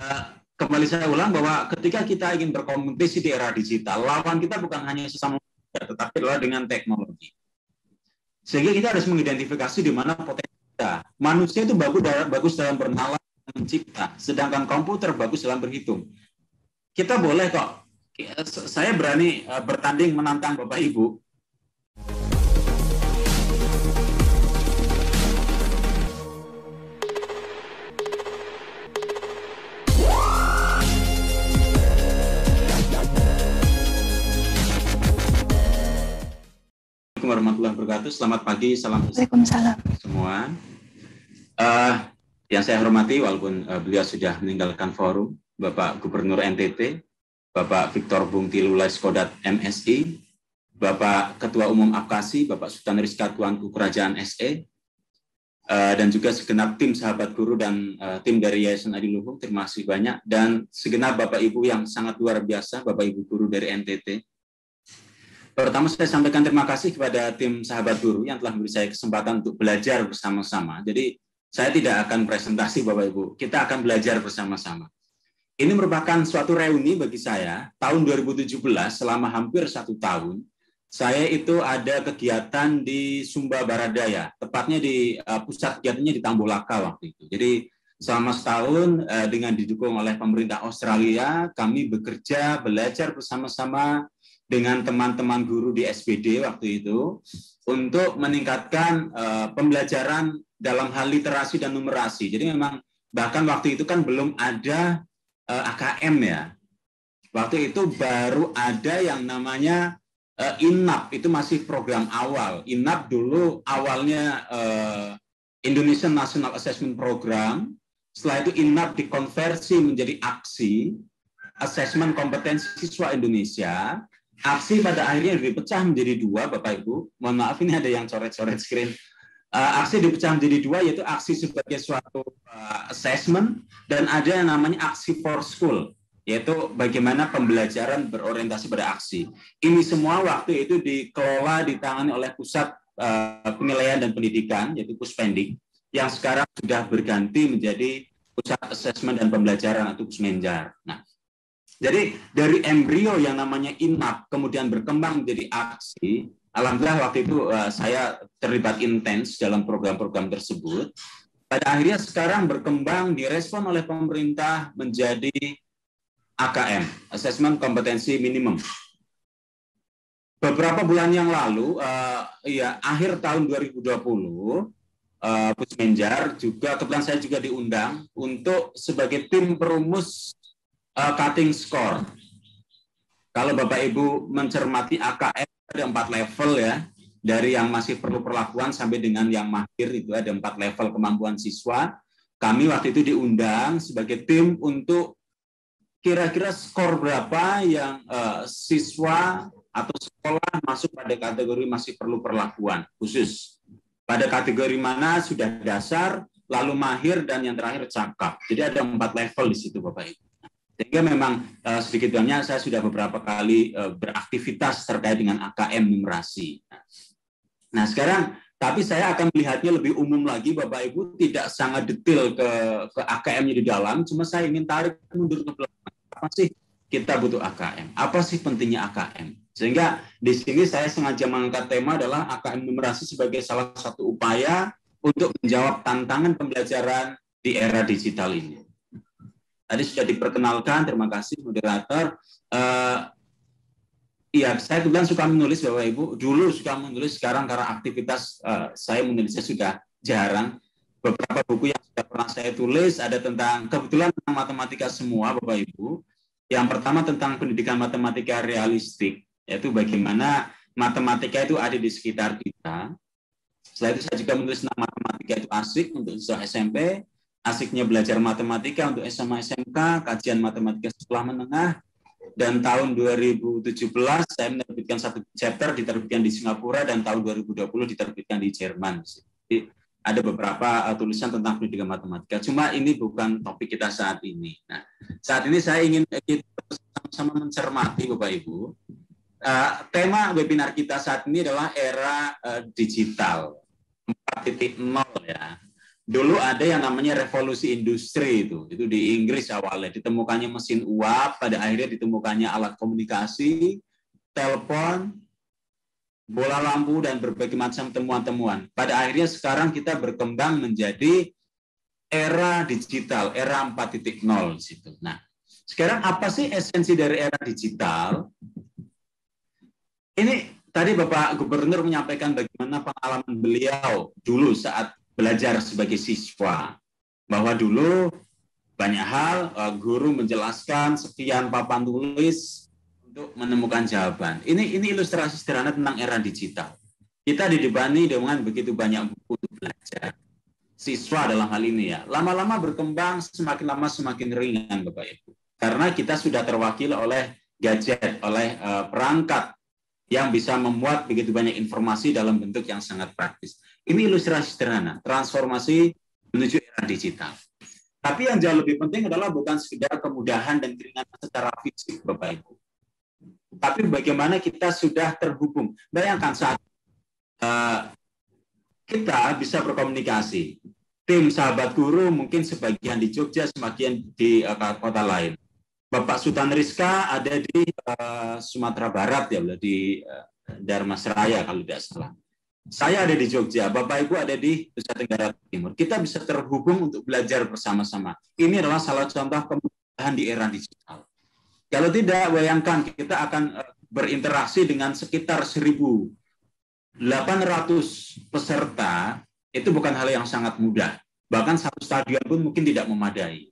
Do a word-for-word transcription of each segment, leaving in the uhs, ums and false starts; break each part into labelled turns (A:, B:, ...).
A: kembali saya ulang bahwa ketika kita ingin berkompetisi di era digital, lawan kita bukan hanya sesama manusia, tetapi adalah dengan teknologi. Sehingga kita harus mengidentifikasi di mana potensi kita. Manusia itu bagus dalam, bagus dalam bernalar, mencipta, sedangkan komputer bagus dalam berhitung. Kita boleh kok, saya berani bertanding menantang Bapak Ibu. Assalamualaikum warahmatullahi wabarakatuh. Selamat pagi, salam
B: Waalaikumsalam
A: semua. Uh, yang saya hormati, walaupun uh, beliau sudah meninggalkan forum, Bapak Gubernur N T T, Bapak Victor Bung Tilu Laiskodat M Si, Bapak Ketua Umum Apkasi, Bapak Sultan Rizka Tuanku Kerajaan S E, uh, dan juga segenap tim sahabat guru dan uh, tim dari Yayasan Adiluhung, terima kasih banyak, dan segenap Bapak Ibu yang sangat luar biasa, Bapak Ibu guru dari N T T. Pertama, saya sampaikan terima kasih kepada tim sahabat guru yang telah memberi saya kesempatan untuk belajar bersama-sama. Jadi, saya tidak akan presentasi Bapak Ibu, kita akan belajar bersama-sama. Ini merupakan suatu reuni bagi saya, tahun dua ribu tujuh belas, selama hampir satu tahun, saya itu ada kegiatan di Sumba Baradaya, tepatnya di uh, pusat kegiatannya di Tambolaka waktu itu. Jadi, selama setahun uh, dengan didukung oleh pemerintah Australia, kami bekerja, belajar bersama-sama dengan teman-teman guru di S P D waktu itu untuk meningkatkan uh, pembelajaran dalam hal literasi dan numerasi. Jadi memang bahkan waktu itu kan belum ada uh, A K M ya. Waktu itu baru ada yang namanya uh, I N A P, itu masih program awal. I N A P dulu awalnya uh, Indonesian National Assessment Program, setelah itu I N A P dikonversi menjadi A K S I, Asesmen Kompetensi Siswa Indonesia. Aksi pada akhirnya dipecah menjadi dua, Bapak Ibu. Mohon maaf, ini ada yang coret-coret screen. Uh, aksi dipecah menjadi dua, yaitu aksi sebagai suatu uh, assessment, dan ada yang namanya aksi for school, yaitu bagaimana pembelajaran berorientasi pada aksi. Ini semua waktu itu dikelola, ditangani oleh Pusat uh, Penilaian dan Pendidikan, yaitu Puspendik, yang sekarang sudah berganti menjadi Pusat Assessment dan Pembelajaran atau Pusmenjar. Nah, jadi dari embrio yang namanya I N A P kemudian berkembang menjadi aksi. Alhamdulillah waktu itu uh, saya terlibat intens dalam program-program tersebut. Pada akhirnya sekarang berkembang direspon oleh pemerintah menjadi A K M, Assessment Kompetensi Minimum. Beberapa bulan yang lalu, uh, ya akhir tahun dua ribu dua puluh, uh, Pusmenjar juga kebetulan saya juga diundang untuk sebagai tim perumus Uh, cutting score. Kalau Bapak Ibu mencermati A K M ada empat level ya, dari yang masih perlu perlakuan sampai dengan yang mahir, itu ada empat level kemampuan siswa. Kami waktu itu diundang sebagai tim untuk kira-kira skor berapa yang uh, siswa atau sekolah masuk pada kategori masih perlu perlakuan khusus. Pada kategori mana sudah dasar, lalu mahir, dan yang terakhir cakap. Jadi ada empat level di situ Bapak Ibu. Sehingga memang uh, sedikit banyak saya sudah beberapa kali uh, beraktivitas terkait dengan A K M numerasi. Nah sekarang, tapi saya akan melihatnya lebih umum lagi Bapak Ibu, tidak sangat detail ke, ke A K M-nya di dalam, cuma saya ingin tarik mundur ke belakang. Apa sih kita butuh A K M? Apa sih pentingnya A K M? Sehingga di sini saya sengaja mengangkat tema adalah A K M numerasi sebagai salah satu upaya untuk menjawab tantangan pembelajaran di era digital ini. Tadi sudah diperkenalkan, terima kasih moderator. Uh, iya, saya kebetulan suka menulis Bapak Ibu. Dulu suka menulis, sekarang karena aktivitas uh, saya menulisnya sudah jarang. Beberapa buku yang sudah pernah saya tulis ada tentang, kebetulan tentang matematika semua Bapak Ibu. Yang pertama tentang pendidikan matematika realistik, yaitu bagaimana matematika itu ada di sekitar kita. Setelah itu saya juga menulis tentang matematika itu asik untuk siswa S M P. Asiknya belajar matematika untuk S M A S M K, kajian matematika sekolah menengah, dan tahun dua ribu tujuh belas saya menerbitkan satu chapter diterbitkan di Singapura, dan tahun dua ribu dua puluh diterbitkan di Jerman. Jadi ada beberapa uh, tulisan tentang pendidikan matematika. Cuma ini bukan topik kita saat ini. Nah, saat ini saya ingin kita sama-sama mencermati Bapak Ibu. Uh, tema webinar kita saat ini adalah era uh, digital empat titik nol ya. Dulu ada yang namanya revolusi industri itu, itu di Inggris awalnya ditemukannya mesin uap, pada akhirnya ditemukannya alat komunikasi, telepon, bola lampu dan berbagai macam temuan-temuan. Pada akhirnya sekarang kita berkembang menjadi era digital, era empat titik nol situ. Nah, sekarang apa sih esensi dari era digital? Ini tadi Bapak Gubernur menyampaikan bagaimana pengalaman beliau dulu saat belajar sebagai siswa, bahwa dulu banyak hal guru menjelaskan sekian papan tulis untuk menemukan jawaban. Ini ini ilustrasi sederhana tentang era digital. Kita didibani dengan begitu banyak buku untuk belajar. Siswa dalam hal ini ya, lama-lama berkembang, semakin lama semakin ringan Bapak Ibu. Karena kita sudah terwakili oleh gadget, oleh uh, perangkat yang bisa memuat begitu banyak informasi dalam bentuk yang sangat praktis. Ini ilustrasi sederhana, transformasi menuju era digital. Tapi yang jauh lebih penting adalah bukan sekedar kemudahan dan keringanan secara fisik, Bapak Ibu. Tapi bagaimana kita sudah terhubung. Bayangkan saat uh, kita bisa berkomunikasi. Tim sahabat guru mungkin sebagian di Jogja, sebagian di uh, kota lain. Bapak Sultan Rizka ada di uh, Sumatera Barat ya, di uh, Dharmasraya kalau tidak salah. Saya ada di Jogja, Bapak Ibu ada di Nusa Tenggara Timur. Kita bisa terhubung untuk belajar bersama-sama. Ini adalah salah contoh kemudahan di era digital. Kalau tidak, bayangkan kita akan uh, berinteraksi dengan sekitar seribu delapan ratus peserta, itu bukan hal yang sangat mudah. Bahkan satu stadion pun mungkin tidak memadai.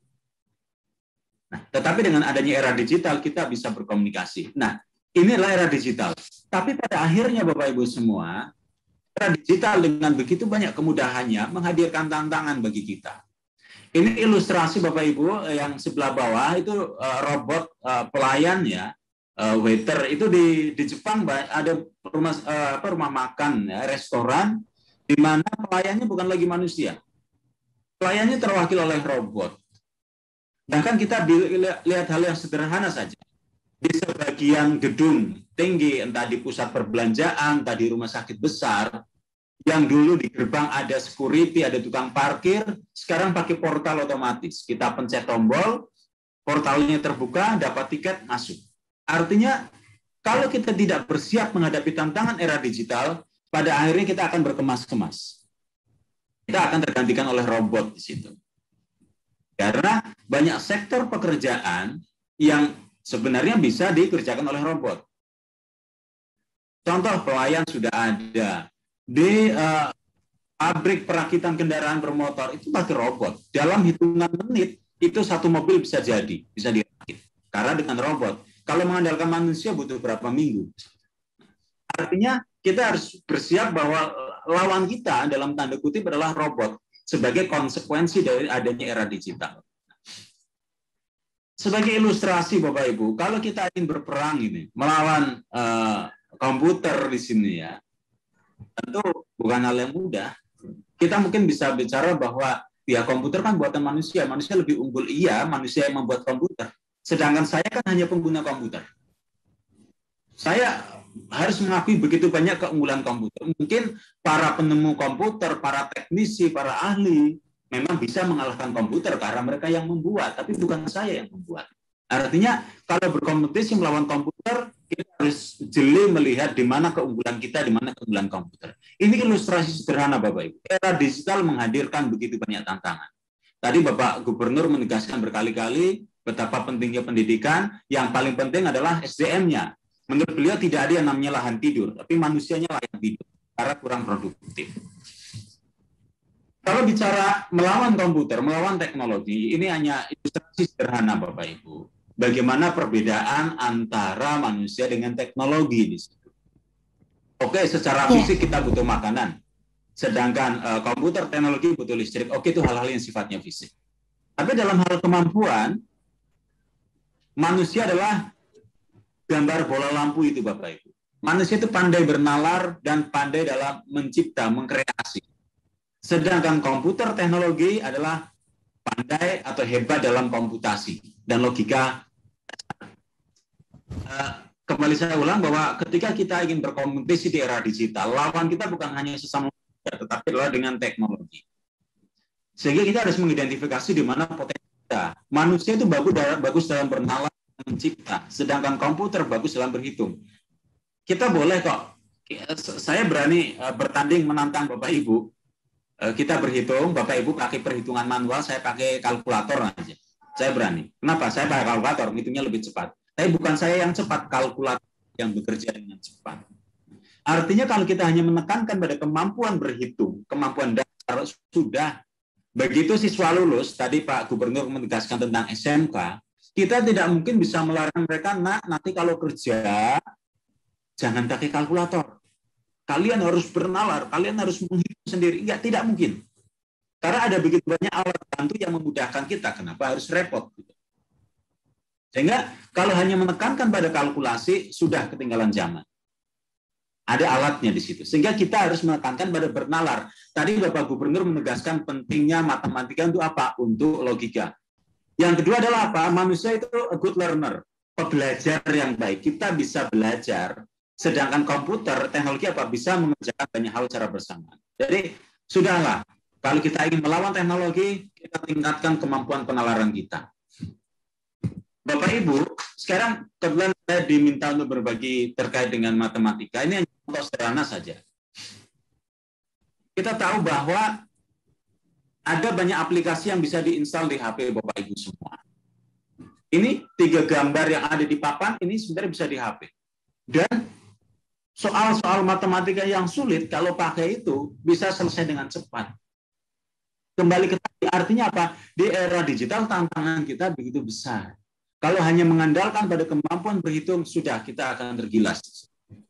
A: Nah, tetapi dengan adanya era digital, kita bisa berkomunikasi. Nah, inilah era digital. Tapi pada akhirnya, Bapak Ibu semua, era digital dengan begitu banyak kemudahannya menghadirkan tantangan bagi kita. Ini ilustrasi Bapak Ibu yang sebelah bawah itu uh, robot uh, pelayan ya, uh, waiter itu di di Jepang ada rumah uh, apa rumah makan ya, restoran di mana pelayannya bukan lagi manusia. Pelayannya terwakil oleh robot. Bahkan kita lihat hal yang sederhana saja. Di sebagian gedung tinggi, entah di pusat perbelanjaan, entah di rumah sakit besar, yang dulu di gerbang ada security, ada tukang parkir, sekarang pakai portal otomatis. Kita pencet tombol, portalnya terbuka, dapat tiket, masuk. Artinya, kalau kita tidak bersiap menghadapi tantangan era digital, pada akhirnya kita akan berkemas-kemas. Kita akan tergantikan oleh robot di situ. Karena banyak sektor pekerjaan yang sebenarnya bisa dikerjakan oleh robot. Contoh pelayan sudah ada. Di uh, pabrik perakitan kendaraan bermotor itu pakai robot. Dalam hitungan menit itu satu mobil bisa jadi, bisa dirakit. Karena dengan robot. Kalau mengandalkan manusia butuh berapa minggu. Artinya kita harus bersiap bahwa lawan kita dalam tanda kutip adalah robot sebagai konsekuensi dari adanya era digital. Sebagai ilustrasi Bapak Ibu, kalau kita ingin berperang ini melawan uh, komputer di sini ya, tentu bukan hal yang mudah. Kita mungkin bisa bicara bahwa ya komputer kan buatan manusia, manusia lebih unggul, iya manusia yang membuat komputer. Sedangkan saya kan hanya pengguna komputer. Saya harus mengakui begitu banyak keunggulan komputer. Mungkin para penemu komputer, para teknisi, para ahli memang bisa mengalahkan komputer karena mereka yang membuat, tapi bukan saya yang membuat. Artinya kalau berkompetisi melawan komputer, kita harus jeli melihat di mana keunggulan kita, di mana keunggulan komputer. Ini ilustrasi sederhana Bapak Ibu. Era digital menghadirkan begitu banyak tantangan. Tadi Bapak Gubernur menegaskan berkali-kali betapa pentingnya pendidikan, yang paling penting adalah S D M-nya. Menurut beliau tidak ada yang namanya lahan tidur, tapi manusianya layak tidur karena kurang produktif. Kalau bicara melawan komputer, melawan teknologi, ini hanya ilustrasi sederhana Bapak Ibu. Bagaimana perbedaan antara manusia dengan teknologi di situ. Oke, secara fisik kita butuh makanan, sedangkan uh, komputer teknologi butuh listrik. Oke, itu hal-hal yang sifatnya fisik. Tapi dalam hal kemampuan, manusia adalah gambar bola lampu itu Bapak Ibu. Manusia itu pandai bernalar dan pandai dalam mencipta, mengkreasi. Sedangkan komputer teknologi adalah pandai atau hebat dalam komputasi dan logika. Kembali saya ulang bahwa ketika kita ingin berkompetisi di era digital, lawan kita bukan hanya sesama manusia, tetapi adalah dengan teknologi. Sehingga kita harus mengidentifikasi di mana potensi kita. Manusia itu bagus dalam, bagus dalam bernalar, mencipta, sedangkan komputer bagus dalam berhitung. Kita boleh kok, saya berani bertanding menantang Bapak Ibu. Kita berhitung, Bapak Ibu pakai perhitungan manual, saya pakai kalkulator aja. Saya berani. Kenapa? Saya pakai kalkulator, hitungnya lebih cepat. Tapi bukan saya yang cepat, kalkulator yang bekerja dengan cepat. Artinya kalau kita hanya menekankan pada kemampuan berhitung, kemampuan dasar, sudah. Begitu siswa lulus, tadi Pak Gubernur menegaskan tentang S M K, kita tidak mungkin bisa melarang mereka, nak, nanti kalau kerja, jangan pakai kalkulator. Kalian harus bernalar, kalian harus menghitung sendiri. Ya, tidak mungkin. Karena ada begitu banyak alat bantu yang memudahkan kita, kenapa harus repot? Sehingga kalau hanya menekankan pada kalkulasi, sudah ketinggalan zaman. Ada alatnya di situ. Sehingga kita harus menekankan pada bernalar. Tadi Bapak Gubernur menegaskan pentingnya matematika untuk apa? Untuk logika. Yang kedua adalah apa? Manusia itu a good learner, pembelajar yang baik. Kita bisa belajar. Sedangkan komputer, teknologi apa? Bisa mengerjakan banyak hal secara bersamaan. Jadi, sudahlah. Kalau kita ingin melawan teknologi, kita tingkatkan kemampuan penalaran kita. Bapak Ibu, sekarang kebetulan saya diminta untuk berbagi terkait dengan matematika. Ini hanya contoh sederhana saja. Kita tahu bahwa ada banyak aplikasi yang bisa diinstal di H P Bapak Ibu semua. Ini tiga gambar yang ada di papan, ini sebenarnya bisa di H P. Dan soal-soal matematika yang sulit, kalau pakai itu, bisa selesai dengan cepat. Kembali ke tadi, artinya apa? Di era digital, tantangan kita begitu besar. Kalau hanya mengandalkan pada kemampuan berhitung, sudah kita akan tergilas.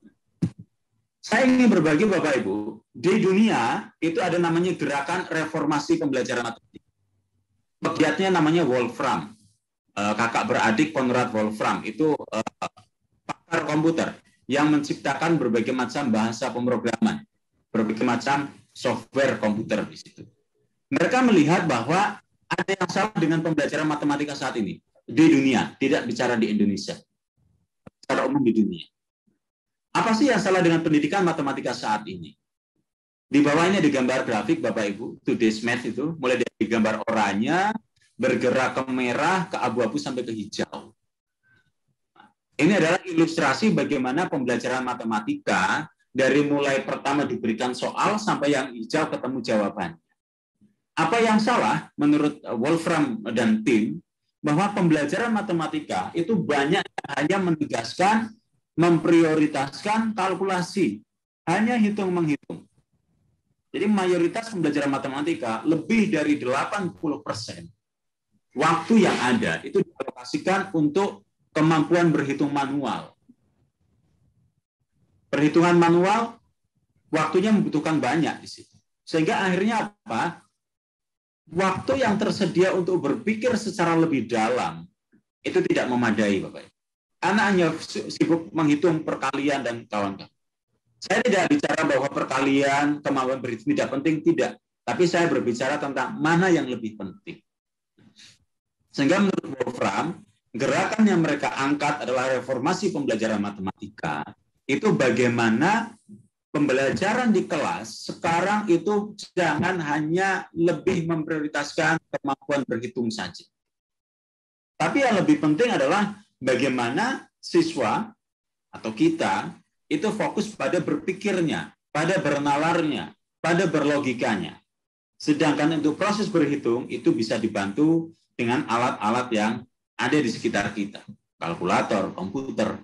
A: Saya ingin berbagi Bapak Ibu, di dunia itu ada namanya gerakan reformasi pembelajaran matematika. Pegiatnya namanya Wolfram. Kakak beradik Konrad Wolfram, itu pakar komputer yang menciptakan berbagai macam bahasa pemrograman, berbagai macam software komputer di situ. Mereka melihat bahwa ada yang salah dengan pembelajaran matematika saat ini. Di dunia, tidak bicara di Indonesia, secara umum di dunia. Apa sih yang salah dengan pendidikan matematika saat ini? Di bawahnya di gambar grafik Bapak Ibu, today's math itu, mulai dari gambar oranye, bergerak ke merah, ke abu-abu sampai ke hijau. Ini adalah ilustrasi bagaimana pembelajaran matematika dari mulai pertama diberikan soal sampai yang hijau ketemu jawaban. Apa yang salah menurut Wolfram dan tim? Bahwa pembelajaran matematika itu banyak hanya menegaskan, memprioritaskan kalkulasi, hanya hitung-menghitung. Jadi mayoritas pembelajaran matematika lebih dari delapan puluh persen waktu yang ada itu dialokasikan untuk kemampuan berhitung manual. Perhitungan manual waktunya membutuhkan banyak di situ. Sehingga akhirnya apa? Waktu yang tersedia untuk berpikir secara lebih dalam itu tidak memadai, Bapak. Anak hanya sibuk menghitung perkalian dan kawan-kawan. Saya tidak bicara bahwa perkalian, kemampuan berhitung tidak penting, tidak. Tapi saya berbicara tentang mana yang lebih penting. Sehingga menurut Wolfram, gerakan yang mereka angkat adalah reformasi pembelajaran matematika. Itu bagaimana pembelajaran di kelas sekarang itu jangan hanya lebih memprioritaskan kemampuan berhitung saja. Tapi yang lebih penting adalah bagaimana siswa atau kita itu fokus pada berpikirnya, pada bernalarnya, pada berlogikanya. Sedangkan untuk proses berhitung itu bisa dibantu dengan alat-alat yang ada di sekitar kita. Kalkulator, komputer.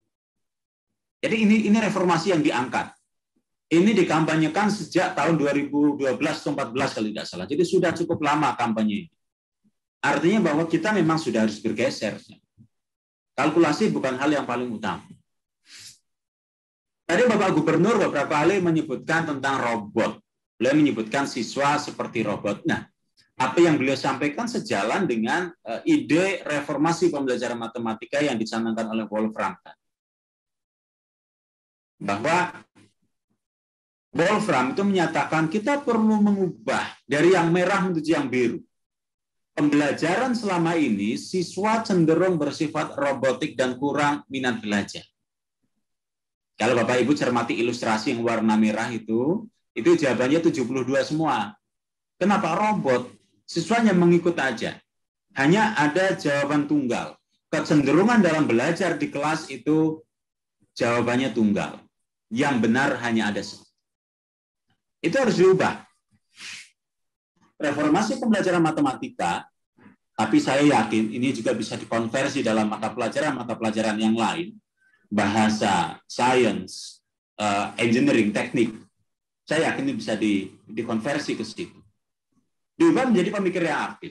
A: Jadi ini, ini reformasi yang diangkat. Ini dikampanyekan sejak tahun dua ribu dua belas atau empat belas kalau tidak salah. Jadi sudah cukup lama kampanye ini. Artinya bahwa kita memang sudah harus bergeser. Kalkulasi bukan hal yang paling utama. Tadi Bapak Gubernur beberapa kali menyebutkan tentang robot. Beliau menyebutkan siswa seperti robot. Nah, apa yang beliau sampaikan sejalan dengan ide reformasi pembelajaran matematika yang dicanangkan oleh Wolfram. Bahwa Wolfram itu menyatakan kita perlu mengubah dari yang merah menuju yang biru. Pembelajaran selama ini siswa cenderung bersifat robotik dan kurang minat belajar. Kalau Bapak Ibu cermati ilustrasi yang warna merah itu, itu jawabannya tujuh puluh dua semua. Kenapa robot? Siswanya mengikut aja. Hanya ada jawaban tunggal. Kecenderungan dalam belajar di kelas itu jawabannya tunggal. Yang benar hanya ada satu. Itu harus diubah. Reformasi pembelajaran matematika, tapi saya yakin ini juga bisa dikonversi dalam mata pelajaran-mata pelajaran yang lain, bahasa, sains, uh, engineering, teknik. Saya yakin ini bisa di, dikonversi ke situ. Diubah menjadi pemikir yang aktif.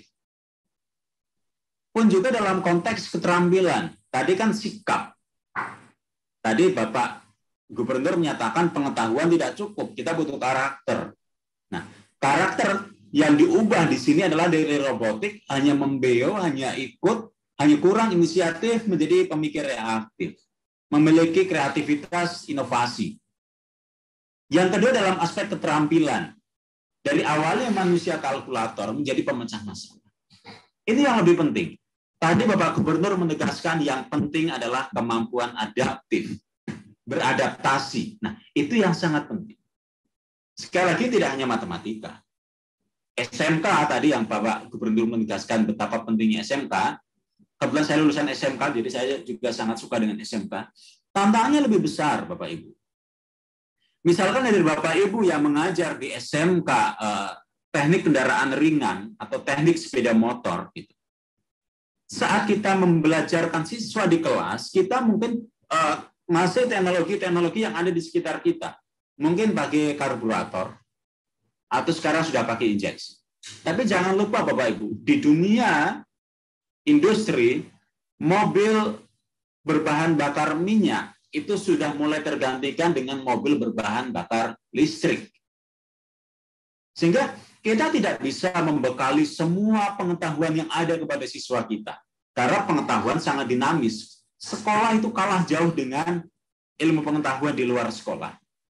A: Pun juga dalam konteks keterampilan. Tadi kan sikap. Tadi Bapak Gubernur menyatakan pengetahuan tidak cukup. Kita butuh karakter. Nah, karakter yang diubah di sini adalah dari robotik, hanya membeo, hanya ikut, hanya kurang inisiatif menjadi pemikir yang aktif. Memiliki kreativitas, inovasi. Yang kedua dalam aspek keterampilan. Dari awalnya manusia kalkulator menjadi pemecah masalah. Ini yang lebih penting. Tadi Bapak Gubernur menegaskan yang penting adalah kemampuan adaptif, beradaptasi. Nah, itu yang sangat penting. Sekali lagi tidak hanya matematika. S M K tadi yang Bapak Gubernur menegaskan betapa pentingnya S M K. Kebetulan saya lulusan S M K, jadi saya juga sangat suka dengan S M K. Tantangannya lebih besar, Bapak Ibu. Misalkan dari Bapak Ibu yang mengajar di S M K eh, teknik kendaraan ringan atau teknik sepeda motor, gitu. Saat kita membelajarkan siswa di kelas, kita mungkin eh, masih teknologi-teknologi yang ada di sekitar kita. Mungkin pakai karburator, atau sekarang sudah pakai injeksi. Tapi jangan lupa Bapak Ibu, di dunia industri, mobil berbahan bakar minyak itu sudah mulai tergantikan dengan mobil berbahan bakar listrik. Sehingga kita tidak bisa membekali semua pengetahuan yang ada kepada siswa kita. Karena pengetahuan sangat dinamis. Sekolah itu kalah jauh dengan ilmu pengetahuan di luar sekolah.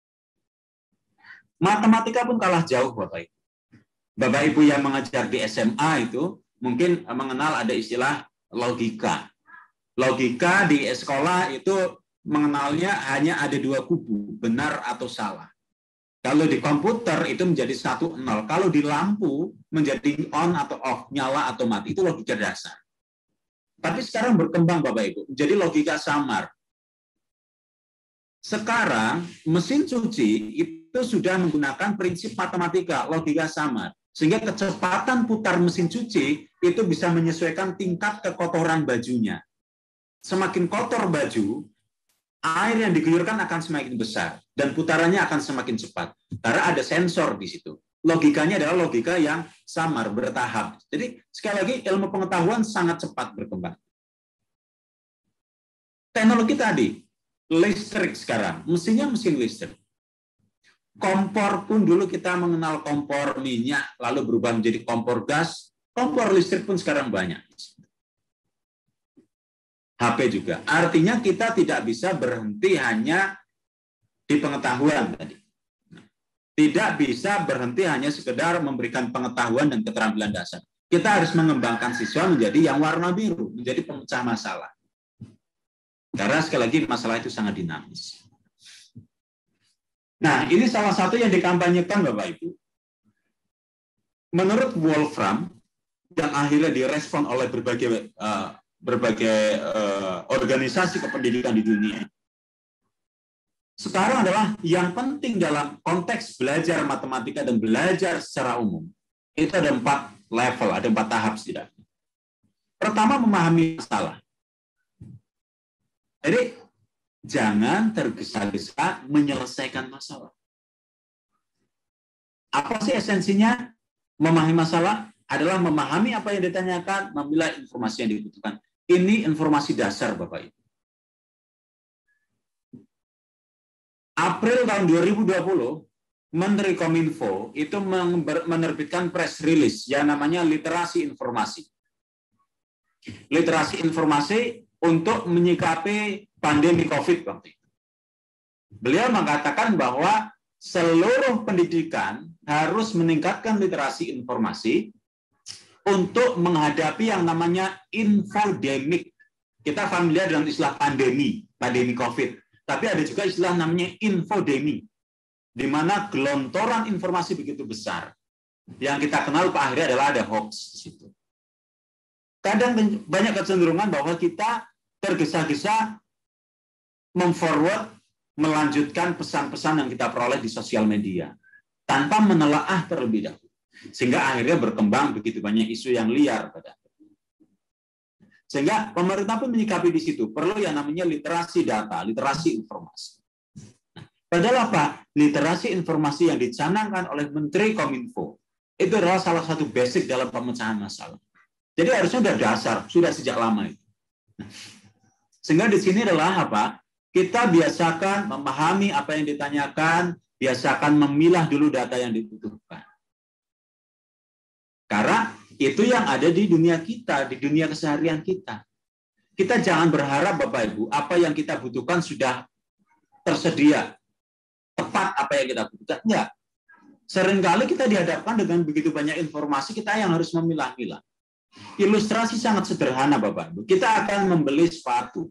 A: Matematika pun kalah jauh, Bapak Ibu. Bapak Ibu yang mengajar di S M A itu mungkin mengenal ada istilah logika. Logika di sekolah itu mengenalnya hanya ada dua kubu, benar atau salah. Kalau di komputer itu menjadi satu nol. Kalau di lampu menjadi on atau off, nyala atau mati. Itu logika dasar. Tapi sekarang berkembang Bapak Ibu, menjadi logika samar. Sekarang mesin cuci itu sudah menggunakan prinsip matematika, logika samar. Sehingga kecepatan putar mesin cuci itu bisa menyesuaikan tingkat kekotoran bajunya. Semakin kotor baju, air yang diguyurkan akan semakin besar dan putarannya akan semakin cepat karena ada sensor di situ. Logikanya adalah logika yang samar, bertahap. Jadi sekali lagi ilmu pengetahuan sangat cepat berkembang. Teknologi tadi, listrik sekarang, mesinnya mesin listrik. Kompor pun dulu kita mengenal kompor minyak, lalu berubah menjadi kompor gas. Kompor listrik pun sekarang banyak. H P juga. Artinya kita tidak bisa berhenti hanya di pengetahuan tadi. Tidak bisa berhenti hanya sekedar memberikan pengetahuan dan keterampilan dasar. Kita harus mengembangkan siswa menjadi yang warna biru, menjadi pemecah masalah. Karena sekali lagi masalah itu sangat dinamis. Nah, ini salah satu yang dikampanyekan Bapak Ibu. Menurut Wolfram, yang akhirnya direspon oleh berbagai uh, berbagai uh, organisasi kependidikan di dunia. Sekarang adalah yang penting dalam konteks belajar matematika dan belajar secara umum. Itu ada empat level, ada empat tahap setidaknya. Pertama, memahami masalah. Jadi, jangan tergesa-gesa menyelesaikan masalah. Apa sih esensinya? Memahami masalah adalah memahami apa yang ditanyakan, memilah informasi yang dibutuhkan. Ini informasi dasar, Bapak Ibu. April tahun dua ribu dua puluh, Menteri Kominfo itu menerbitkan press release yang namanya literasi informasi. Literasi informasi untuk menyikapi pandemi COVID waktu itu. Beliau mengatakan bahwa seluruh pendidikan harus meningkatkan literasi informasi untuk menghadapi yang namanya infodemik. Kita familiar dengan istilah pandemi, pandemi COVID. Tapi ada juga istilah namanya infodemi, di mana gelontoran informasi begitu besar. Yang kita kenal Pak akhirnya adalah ada hoax di situ. Kadang banyak kecenderungan bahwa kita tergesa-gesa memforward, melanjutkan pesan-pesan yang kita peroleh di sosial media tanpa menelaah terlebih dahulu. Sehingga akhirnya berkembang begitu banyak isu yang liar pada akhirnya. Sehingga pemerintah pun menyikapi di situ. Perlu yang namanya literasi data, literasi informasi. Nah, padahal apa? Literasi informasi yang dicanangkan oleh Menteri Kominfo itu adalah salah satu basic dalam pemecahan masalah. Jadi harusnya sudah dasar, sudah sejak lama itu. Nah, sehingga di sini adalah apa? Kita biasakan memahami apa yang ditanyakan, biasakan memilah dulu data yang dibutuhkan. Karena itu yang ada di dunia kita, di dunia keseharian kita. Kita jangan berharap Bapak Ibu, apa yang kita butuhkan sudah tersedia, tepat apa yang kita butuhkan. Enggak. Seringkali kita dihadapkan dengan begitu banyak informasi, kita yang harus memilah-milah. Ilustrasi sangat sederhana Bapak Ibu. Kita akan membeli sepatu.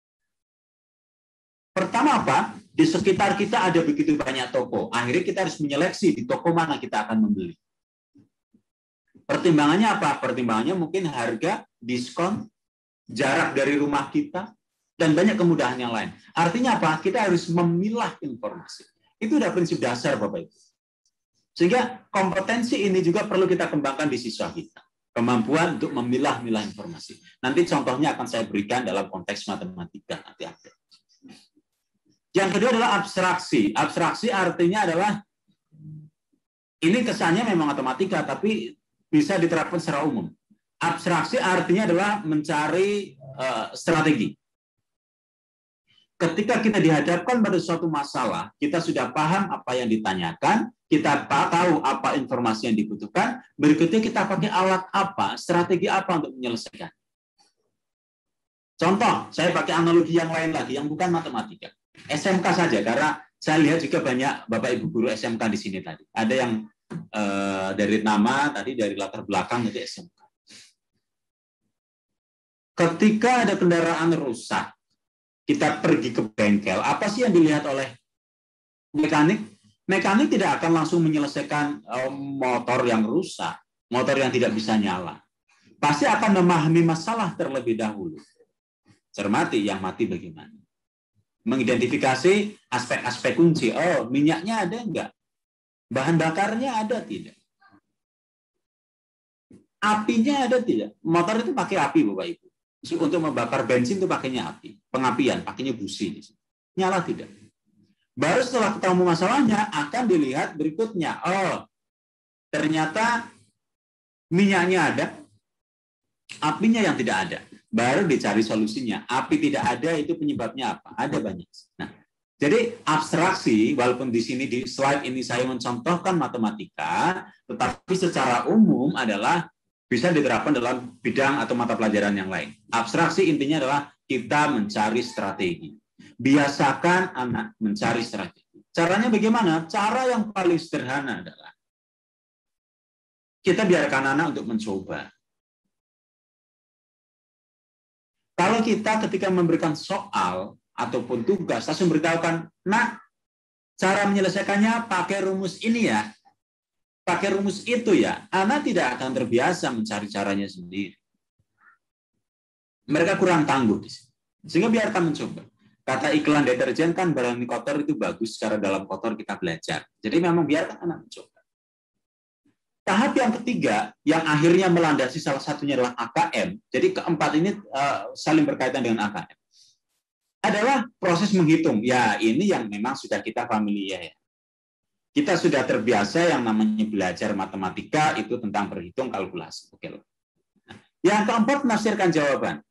A: Pertama apa? Di sekitar kita ada begitu banyak toko. Akhirnya kita harus menyeleksi di toko mana kita akan membeli. Pertimbangannya apa? Pertimbangannya mungkin harga, diskon, jarak dari rumah kita, dan banyak kemudahan yang lain. Artinya apa? Kita harus memilah informasi. Itu udah prinsip dasar Bapak Ibu. Sehingga kompetensi ini juga perlu kita kembangkan di siswa kita. Kemampuan untuk memilah-milah informasi. Nanti contohnya akan saya berikan dalam konteks matematika. Nanti ada. Yang kedua adalah abstraksi. Abstraksi artinya adalah, ini kesannya memang matematika, tapi bisa diterapkan secara umum. Abstraksi artinya adalah mencari uh, strategi. Ketika kita dihadapkan pada suatu masalah, kita sudah paham apa yang ditanyakan, kita tahu apa informasi yang dibutuhkan, berikutnya kita pakai alat apa, strategi apa untuk menyelesaikan. Contoh, saya pakai analogi yang lain lagi, yang bukan matematika. S M K saja, karena saya lihat juga banyak Bapak Ibu guru S M K di sini tadi. Ada yang eh, dari nama, tadi dari latar belakang itu S M K. Ketika ada kendaraan rusak, kita pergi ke bengkel, apa sih yang dilihat oleh mekanik? Mekanik tidak akan langsung menyelesaikan motor yang rusak, motor yang tidak bisa nyala. Pasti akan memahami masalah terlebih dahulu. Cermati yang mati bagaimana. Mengidentifikasi aspek-aspek kunci. Oh, minyaknya ada enggak? Bahan bakarnya ada tidak? Apinya ada tidak? Motor itu pakai api, Bapak Ibu. Untuk membakar bensin itu pakainya api. Pengapian, pakainya busi. Nyala tidak? Baru setelah ketemu masalahnya, akan dilihat berikutnya. Oh, ternyata minyaknya ada, apinya yang tidak ada. Baru dicari solusinya. Api tidak ada, itu penyebabnya apa? Ada banyak. Nah, jadi abstraksi, walaupun di sini di slide ini saya mencontohkan matematika, tetapi secara umum adalah bisa diterapkan dalam bidang atau mata pelajaran yang lain. Abstraksi intinya adalah kita mencari strategi. Biasakan anak mencari strategi. Caranya bagaimana? Cara yang paling sederhana adalah kita biarkan anak untuk mencoba. Kalau kita ketika memberikan soal ataupun tugas, langsung beritahukan, nah, cara menyelesaikannya pakai rumus ini ya, pakai rumus itu ya, anak tidak akan terbiasa mencari caranya sendiri. Mereka kurang tangguh di sini. Sehingga biarkan mencoba. Kata iklan deterjen kan barang kotor itu bagus, secara dalam kotor kita belajar. Jadi memang biarkan anak mencoba. Tahap yang ketiga, yang akhirnya melandasi salah satunya adalah A K M. Jadi keempat ini uh, saling berkaitan dengan A K M. Adalah proses menghitung. Ya, ini yang memang sudah kita familiar ya. Kita sudah terbiasa yang namanya belajar matematika itu tentang berhitung, kalkulasi. Oke loh. Nah, yang keempat, menafsirkan jawaban.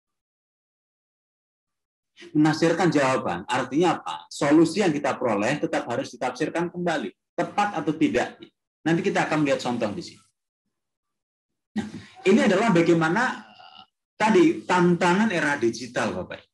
A: Menafsirkan jawaban artinya apa? Solusi yang kita peroleh tetap harus ditafsirkan kembali, tepat atau tidak. Nanti kita akan melihat contoh di sini. Nah, ini adalah bagaimana tadi tantangan era digital, Bapak.